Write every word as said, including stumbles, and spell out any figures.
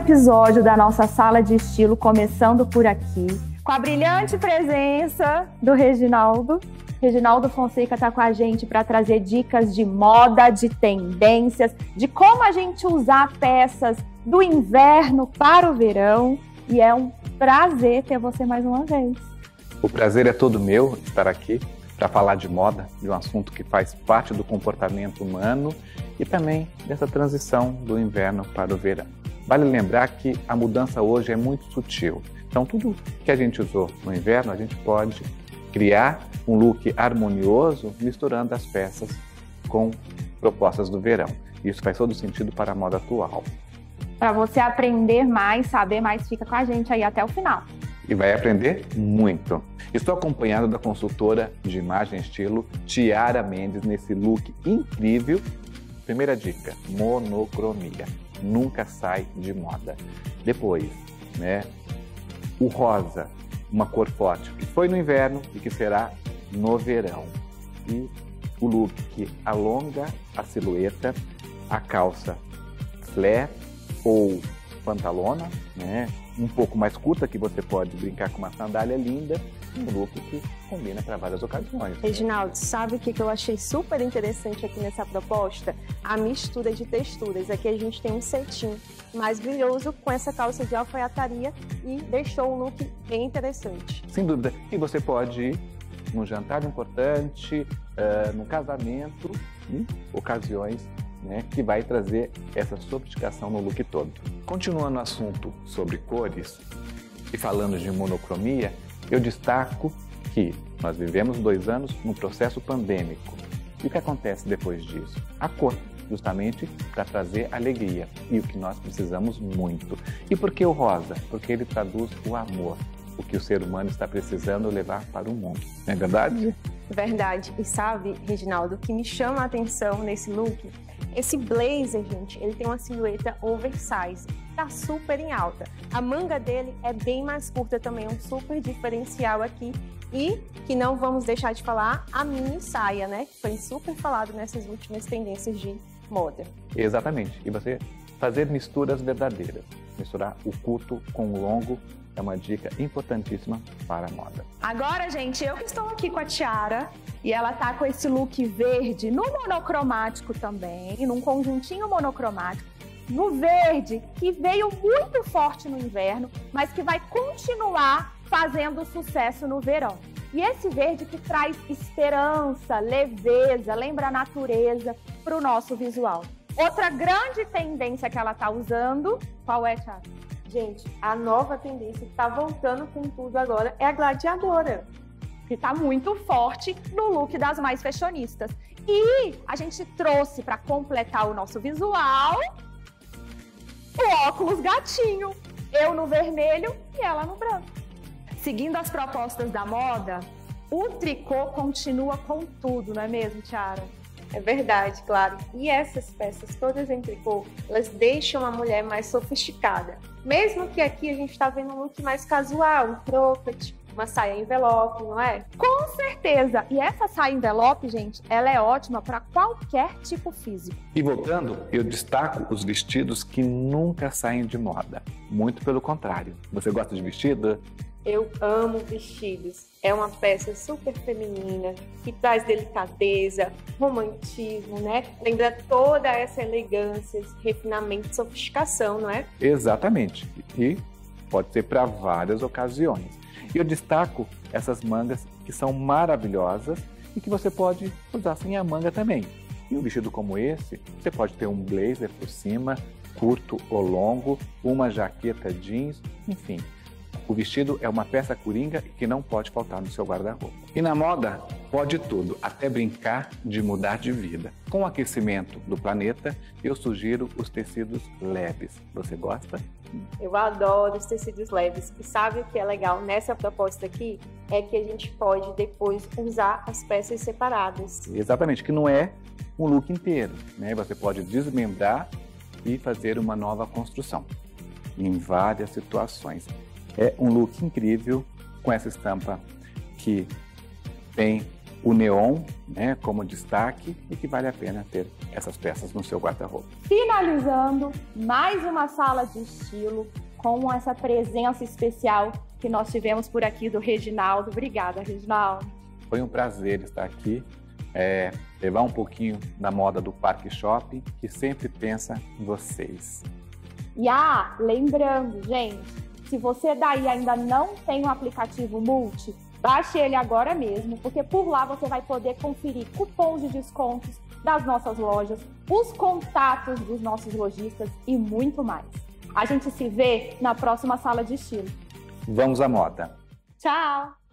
episódio da nossa Sala de Estilo começando por aqui, com a brilhante presença do Reginaldo. Reginaldo Fonseca está com a gente para trazer dicas de moda, de tendências, de como a gente usar peças do inverno para o verão. E é um prazer ter você mais uma vez. O prazer é todo meu estar aqui para falar de moda, de um assunto que faz parte do comportamento humano e também dessa transição do inverno para o verão. Vale lembrar que a mudança hoje é muito sutil. Então, tudo que a gente usou no inverno, a gente pode criar um look harmonioso misturando as peças com propostas do verão. Isso faz todo sentido para a moda atual. Para você aprender mais, saber mais, fica com a gente aí até o final. E vai aprender muito. Estou acompanhado da consultora de imagem e estilo, Tiara Mendes, nesse look incrível. Primeira dica, monocromia. Nunca sai de moda. Depois, né, o rosa, uma cor forte, que foi no inverno e que será no verão. E o look que alonga a silhueta, a calça flare ou pantalona, né, um pouco mais curta, que você pode brincar com uma sandália linda, um look que combina para várias ocasiões. Reginaldo, né? Sabe o que eu achei super interessante aqui nessa proposta? A mistura de texturas. Aqui a gente tem um cetim mais brilhoso com essa calça de alfaiataria e deixou um look bem interessante. Sem dúvida. E você pode ir num jantar importante, uh, num casamento, em ocasiões, né, que vai trazer essa sofisticação no look todo. Continuando o assunto sobre cores e falando de monocromia, eu destaco que nós vivemos dois anos num processo pandêmico. E o que acontece depois disso? A cor, justamente para trazer alegria. E o que nós precisamos muito. E por que o rosa? Porque ele traduz o amor, o que o ser humano está precisando levar para o mundo. Não é verdade? Verdade. E sabe, Reginaldo, o que me chama a atenção nesse look? Esse blazer, gente, ele tem uma silhueta oversize, tá super em alta. A manga dele é bem mais curta também, um super diferencial aqui. E que não vamos deixar de falar, a mini saia, né? Que foi super falado nessas últimas tendências de moda. Exatamente. E você fazer misturas verdadeiras. Misturar o curto com o longo é uma dica importantíssima para a moda. Agora, gente, eu que estou aqui com a Tiara e ela tá com esse look verde no monocromático também, num conjuntinho monocromático, no verde que veio muito forte no inverno, mas que vai continuar fazendo sucesso no verão. E esse verde que traz esperança, leveza, lembra a natureza para o nosso visual. Outra grande tendência que ela tá usando, qual é, Tiara? Gente, a nova tendência que tá voltando com tudo agora é a gladiadora. Que tá muito forte no look das mais fashionistas. E a gente trouxe para completar o nosso visual o óculos gatinho. Eu no vermelho e ela no branco. Seguindo as propostas da moda, o tricô continua com tudo, não é mesmo, Tiara? É verdade, claro. E essas peças todas em tricô, elas deixam a mulher mais sofisticada. Mesmo que aqui a gente está vendo um look mais casual, um cropped, uma saia envelope, não é? Com certeza! E essa saia envelope, gente, ela é ótima para qualquer tipo físico. E voltando, eu destaco os vestidos que nunca saem de moda. Muito pelo contrário. Você gosta de vestido? Eu amo vestidos. É uma peça super feminina, que traz delicadeza, romantismo, né? Lembra toda essa elegância, esse refinamento, sofisticação, não é? Exatamente. E pode ser para várias ocasiões. E eu destaco essas mangas que são maravilhosas e que você pode usar sem a manga também. E um vestido como esse, você pode ter um blazer por cima, curto ou longo, uma jaqueta jeans, enfim. O vestido é uma peça coringa que não pode faltar no seu guarda-roupa. E na moda, pode tudo, até brincar de mudar de vida. Com o aquecimento do planeta, eu sugiro os tecidos leves. Você gosta? Eu adoro os tecidos leves. E sabe o que é legal nessa proposta aqui? É que a gente pode depois usar as peças separadas. Exatamente, que não é um look inteiro, né? Você pode desmembrar e fazer uma nova construção em várias situações. É um look incrível com essa estampa que tem o neon, né, como destaque e que vale a pena ter essas peças no seu guarda-roupa. Finalizando, mais uma sala de estilo com essa presença especial que nós tivemos por aqui do Reginaldo. Obrigada, Reginaldo. Foi um prazer estar aqui, é, levar um pouquinho da moda do Parque Shopping, que sempre pensa em vocês. E ah, lembrando, gente, se você daí ainda não tem o aplicativo Multi, baixe ele agora mesmo, porque por lá você vai poder conferir cupons de descontos das nossas lojas, os contatos dos nossos lojistas e muito mais. A gente se vê na próxima sala de estilo. Vamos à moda! Tchau!